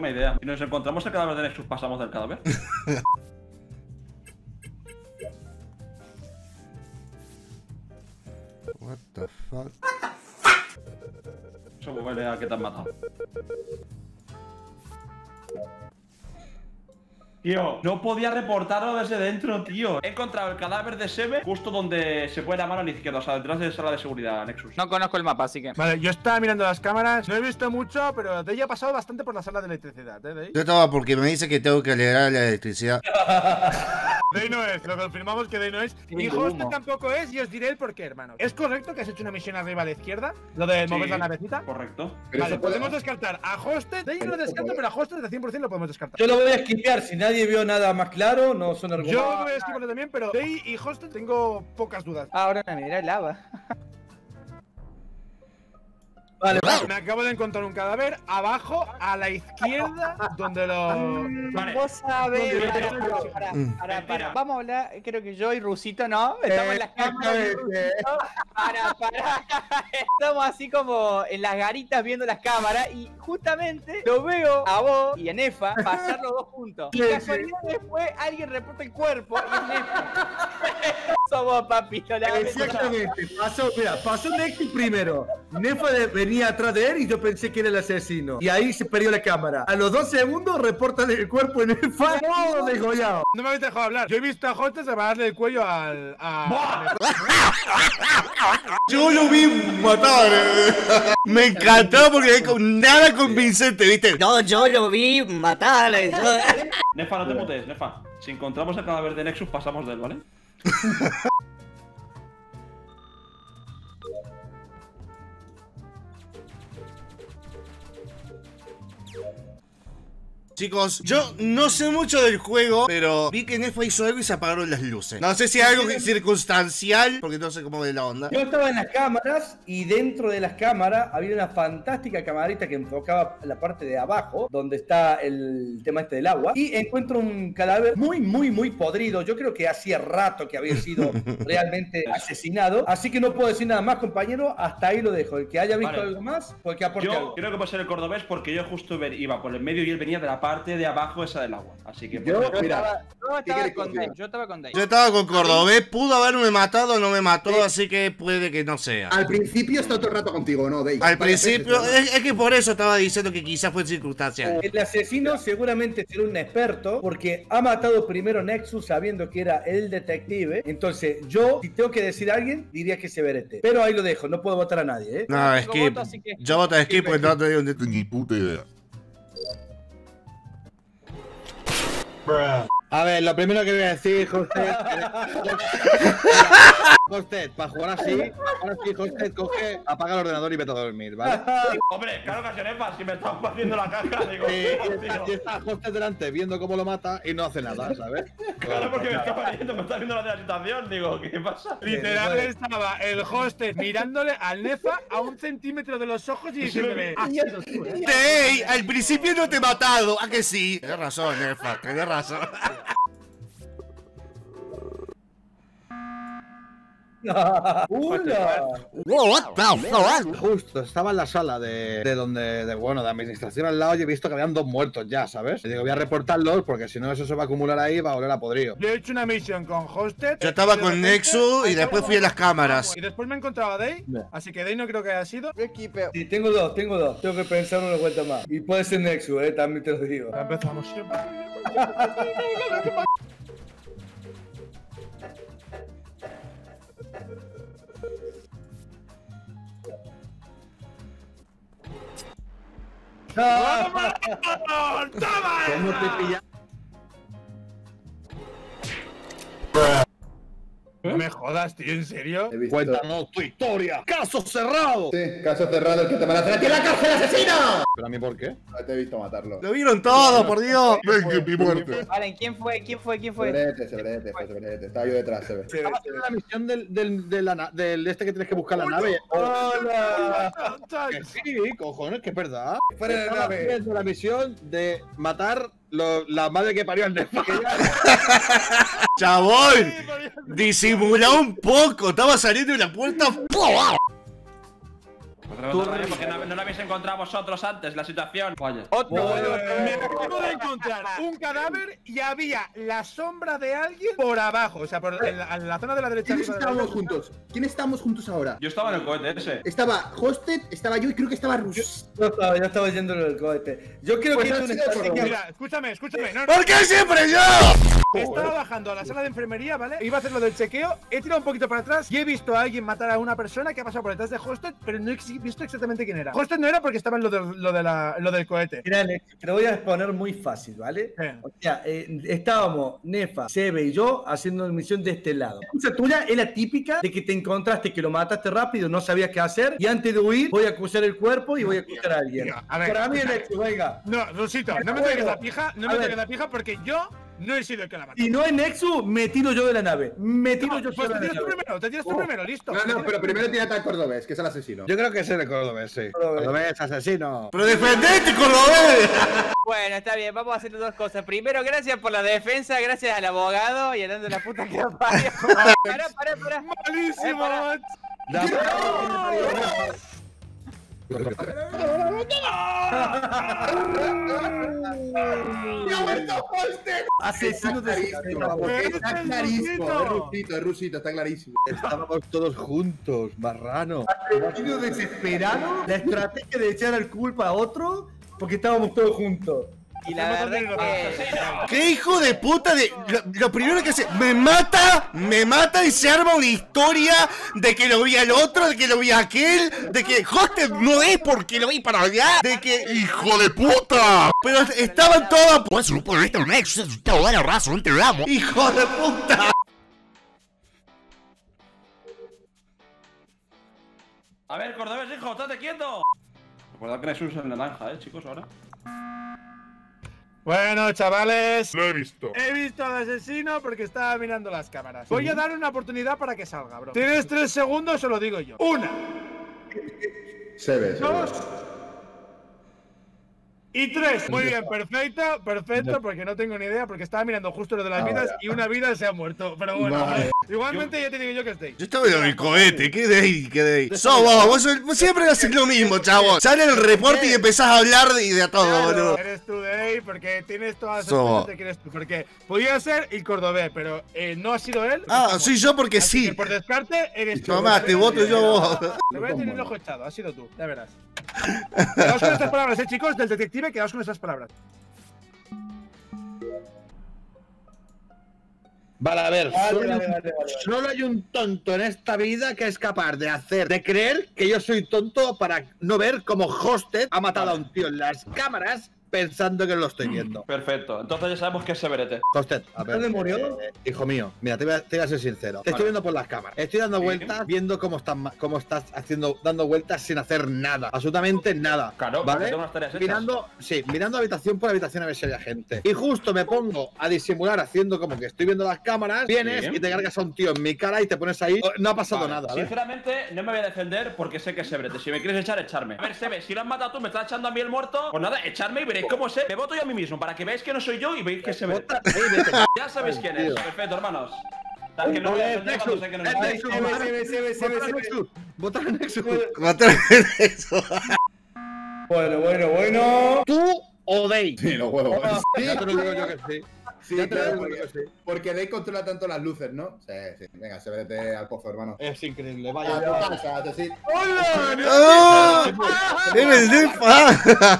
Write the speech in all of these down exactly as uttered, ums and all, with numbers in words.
una idea. Si nos encontramos el cadáver de Nexus, pasamos del cadáver. What the fuck? Eso huele a que te han matado. Tío, no podía reportarlo desde dentro, tío. He encontrado el cadáver de Sebe justo donde se puede la mano a la izquierda, o sea, detrás de la sala de seguridad, Nexus. No conozco el mapa, así que. Vale, yo estaba mirando las cámaras, no he visto mucho, pero de ella ha pasado bastante por la sala de electricidad, ¿eh? De ahí. Yo estaba porque me dice que tengo que alegrar la electricidad. De ahí no es, lo confirmamos que de ahí no es. Y Hosted tampoco es, y os diré el porqué, hermanos. ¿Es correcto que has hecho una misión arriba a la izquierda? Lo de Sí, mover la navecita. Correcto. Pero Vale, eso puede- podemos descartar a Hosted. De ahí no lo descarto, pero a Hosted de cien por cien lo podemos descartar. Yo lo voy a esquipear, si nadie vio nada más claro, no son argumentos. Yo voy a esquivarlo también, pero Day y Hosted tengo pocas dudas. Ahora me mira el lava. Vale, Me acabo de encontrar un cadáver abajo, a la izquierda, donde lo. Vale. Vos sabés. ¿Dónde? Para, para, para, para, Mentira. para. Vamos a hablar, creo que yo y Rusito, ¿no? Estamos en las cámaras. Para, para. Estamos así como en las garitas viendo las cámaras y justamente lo veo a vos y a Nefa pasar los dos juntos. Y casualidad después alguien reporta el cuerpo y es Nefa. Somos papito, la exactamente. Pasó, mira, pasó Nexus primero. Nefa de- venía atrás de él y yo pensé que era el asesino. Y ahí se perdió la cámara. A los dos segundos reportan el cuerpo en el fan. ¡Oh, degollado! No me habéis dejado hablar. Yo he visto a Hosted separarle el cuello al. A... Yo lo vi matar. eh. Me encantó porque es con nada convincente, ¿viste? No, yo lo vi matar. Nefa, no te mutees, Nefa. Si encontramos el cadáver de Nexus, pasamos de él, ¿vale? Chicos, yo no sé mucho del juego, pero vi que Nefa hizo algo y se apagaron las luces. No sé si es algo circunstancial, porque no sé cómo ve la onda. Yo estaba en las cámaras y dentro de las cámaras había una fantástica camarita que enfocaba la parte de abajo, donde está el tema este del agua, y encuentro un cadáver muy, muy, muy podrido. Yo creo que hacía rato que había sido realmente asesinado, así que no puedo decir nada más, compañero. Hasta ahí lo dejo. El que haya visto Vale. algo más, porque aporte Yo algo. creo que puede ser el cordobés porque yo justo ven- iba por el medio y él venía de la parte de abajo esa del agua. Así que... Yo, pues, mira, Yo ¿qué estaba quieres con que Day. diga? Yo estaba con Day. Yo estaba con Cordobés, pudo haberme matado o no me mató, así que puede que no sea. Al principio está todo el rato contigo, ¿no, Dave? Al Varias principio, veces, ¿no? es, es que por eso estaba diciendo que quizás fue circunstancial. El asesino seguramente será un experto porque ha matado primero Nexus sabiendo que era el detective. Entonces, yo, si tengo que decir a alguien, diría que se verete. Pero ahí lo dejo, no puedo votar a nadie, ¿eh? No, Yo skip. voto, así que- Yo voto a skip porque no tengo ni puta idea. A ver, lo primero que voy a decir, Hosted. Hosted, para jugar así, ahora sí, Hosted coge, apaga el ordenador y vete a dormir, ¿vale? Hombre, claro que se Nefa, si me estás haciendo la caja, digo... Y, y está, y tío. está Hosted delante viendo cómo lo mata y no hace nada, ¿sabes? Claro, porque me estaba viendo, me está viendo la de la situación, digo, ¿qué pasa? Literal estaba el Hosted mirándole al Nefa a un centímetro de los ojos y diciéndole. "Ah, sí, lo tú, ¿eh?". ¡Ey! Al principio no te he matado, ¿a que sí? Tienes razón, Nefa, tienes razón. ¡Una! Justo, estaba en la sala de, de donde, de, bueno, de administración al lado y he visto que habían dos muertos ya, ¿sabes? Y digo, voy a reportarlos porque si no eso se va a acumular ahí y va a oler a podrido. Yo he hecho una misión con Hosted. Yo estaba y de con repente- Nexus y después fui a las cámaras. Y después me encontraba a Day, así que Day no creo que haya sido. Sí, tengo dos, tengo dos. Tengo que pensar una vuelta más. Y puede ser Nexus, ¿eh? También te lo digo. Ya empezamos siempre. ¿Cómo te pilla? No me jodas, tío, ¿en serio? He visto- Cuéntanos tu historia. ¡Caso cerrado! Sí, caso cerrado, el que te van a hacer aquí en la cárcel, asesino. ¿Pero a mí por qué? No te he visto matarlo. Lo vieron todo, por Dios. Venga, mi muerte. Vale, ¿quién fue? ¿Quién fue? ¿Quién fue? Severete, severete, fue severete. Estaba yo detrás, se ve. Estaba haciendo la misión del, del, de la na- del este que tienes que buscar la nave. ¡Hola! Que sí, cojones, que es verdad. Fuera de la Estaba nave. haciendo la misión de matar lo- la madre que parió al Nefa. Chabón, disimulá un poco. Estaba saliendo de la puerta. Porque no, no lo habéis encontrado vosotros antes, la situación. Vaya. Otro. Me acabo de encontrar un cadáver y había la sombra de alguien por abajo. O sea, por en la, en la zona de la derecha. ¿Quiénes estábamos juntos? ¿Quién estábamos juntos ahora? Yo estaba en el cohete ese. Estaba Hosted, estaba yo y creo que estaba Rus. Yo estaba, yo estaba yendo en el cohete. Yo creo Pues que ha es una sido por estrategia. Mira, escúchame, escúchame. No, no. ¿Por qué siempre yo? Estaba bajando a la sala de enfermería, ¿vale? Iba a hacer lo del chequeo, he tirado un poquito para atrás y he visto a alguien matar a una persona que ha pasado por detrás de Hosted, pero no he visto exactamente quién era. Hosted no era porque estaba en lo, de, lo, de la, lo del cohete. Mira, Alex, te lo voy a exponer muy fácil, ¿vale? Eh. O sea, eh, estábamos Nefa, Sebe y yo haciendo una misión de este lado. La excusa tuya es la típica de que te encontraste, que lo mataste rápido, no sabías qué hacer, y antes de huir voy a acusar el cuerpo y voy a acusar a alguien. Venga, a ver. Para mí, Alex, venga. No, Rusito, no me Bueno, toques la pija, no a me ver. toques la pija porque yo no he sido el que la mató. Si no es Nexus, me tiro yo de la nave. Me tiro No, yo pues solo te de la tiras tú nave. primero, te tiras tú Oh. primero, listo. No, no, pero primero tírate al cordobés, que es el asesino. Yo creo que es el cordobés, sí. Cordobés. Cordobés, asesino. Pero defendete, cordobés. Bueno, está bien, vamos a hacer dos cosas. Primero, gracias por la defensa, gracias al abogado y hablando de la puta que lo parió. Pará, pará, pará. Malísimo, Eh, para. macho. ¡Me ha vuelto Hosted! Asesino de Está clarísimo, es Rusito, es Rusito, está clarísimo. Estábamos todos juntos, marrano. asesino desesperado. La estrategia de echar la culpa a otro porque estábamos todos juntos. Y la verdad que... ¿Qué hijo de puta de...? Lo, lo primero que hace... Me mata, me mata y se arma una historia de que lo vi al otro, de que lo vi a aquel, de que Hosted no es porque lo vi para allá, de que... ¡Hijo de puta! Pero estaban todas... Pues supo esto no es toda la razón, te amo. ¡Hijo de puta! A ver, cordobés, hijo, estate quieto. Recordad que Jesús es naranja, eh, chicos, ahora. Bueno, chavales. Lo he visto. He visto al asesino porque estaba mirando las cámaras. Voy a dar una oportunidad para que salga, bro. Tienes tres segundos, se lo digo yo. Una, Se ve, se ve. dos y tres. Muy bien, perfecto, perfecto, porque no tengo ni idea, porque estaba mirando justo lo de las Ah, vidas vaya. y una vida se ha muerto. Pero bueno, Vale. igualmente ya te digo yo que estoy. Yo estaba en el cohete, ¿qué de ahí? ¿Qué de ahí? Sos vos, vos, sos- vos siempre haces lo mismo, chavo. Sale el reporte y empezás a hablar de, de a todo, Claro, boludo. eres tú de ahí porque tienes todas las So. cosas de que eres tú. Porque podía ser el cordobés, pero eh, no ha sido él. Ah, estamos. soy yo porque Así sí. que por descarte, eres tú. Tomá, te voto yo vos. Te voy a tener el ojo echado, has sido tú, ya verás. Quedaos con estas palabras, eh, chicos, del detective, quedaos con estas palabras. Vale, a ver, Vale, solo, vale, hay un- vale, vale, vale. solo hay un tonto en esta vida que es capaz de hacer, de creer que yo soy tonto para no ver cómo Hosted ha matado a un tío en las cámaras pensando que lo estoy viendo. Perfecto, entonces ya sabemos que es Severete. Hosted, a ver. ¿Dónde murió? eh, hijo mío, mira, te voy, a, te voy a ser sincero. Te Vale. estoy viendo por las cámaras. Estoy dando Sí. vueltas, viendo cómo estás, ma- cómo estás haciendo, dando vueltas sin hacer nada. Absolutamente nada. Claro, porque ¿vale? tengo unas tareas hechas. Mirando, sí, mirando habitación por habitación a ver si había gente. Y justo me pongo a disimular haciendo como que estoy viendo las cámaras. Vienes Sí. y te cargas a un tío en mi cara y te pones ahí. Oh, no ha pasado Vale, nada, ¿vale? Sinceramente, no me voy a defender porque sé que es Severete. Si me quieres echar, echarme. A ver, Sebe, si lo has matado tú, me estás echando a mí el muerto. Pues nada, echarme y veréis cómo es. Me voto yo a mí mismo para que veáis que no soy yo y veis que es Severete. Bota- Ey, vete. Ya sabéis quién es. Tío. Perfecto, hermanos. Tal que no voy a defender cuando sé que no es Vale, yo. Nexus, Sebe, vale. Sebe, Sebe, Sebe, Vota a Sebe. Nexus, vota a Nexus. Matar eso. Bueno, bueno, bueno. ¿Tú o Dave? Sí, los huevos. Sí, Ya te lo digo yo que sí. sí, Ya te lo claro, digo yo porque, que sí. porque Dave controla tanto las luces, ¿no? Sí, sí. Venga, se vete al pozo, hermano. Es increíble, A vaya. tu casa, asesino. ¡Oh! ¡Eres Nefa!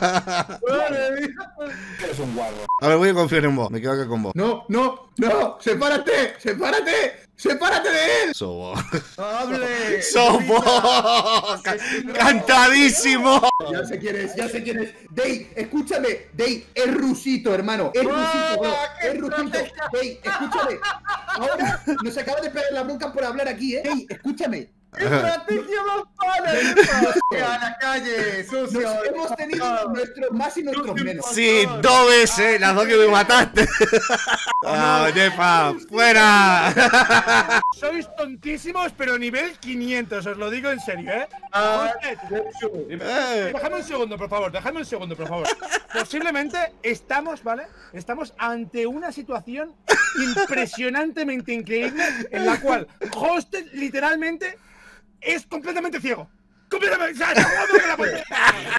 Eres un guarro. A ver, voy a confiar en vos. Me quedo acá con vos. No, no, no. ¡Sepárate! ¡Sepárate! ¡Sepárate de él! Sos vos. ¡Hable! ¡Sos vos! Ca- ¡Cantadísimo! Ya sé quién es, ya sé quién es. Dave, escúchame. Dave, es Rusito, hermano. Es Rusito, bro. Es Rusito. Dave, escúchame. Ahora nos acaba de pegar la bronca por hablar aquí, ¿eh? Dave, escúchame. ¡Estrategia más mala! ¡A la calle, sucio! Nos hemos tenido nuestros más y nuestros menos. Sí, dos veces, las dos que me mataste. ¡Ah, Nefa! ¡Fuera! Sois tontísimos, pero nivel quinientos, os lo digo en serio, ¿eh? Ah, Hosted, Eh, Déjame un segundo, por favor, déjame un segundo, por favor. Posiblemente estamos, ¿vale? Estamos ante una situación impresionantemente increíble en la cual Hosted literalmente es completamente ciego. completamente. O sea, está jugando con la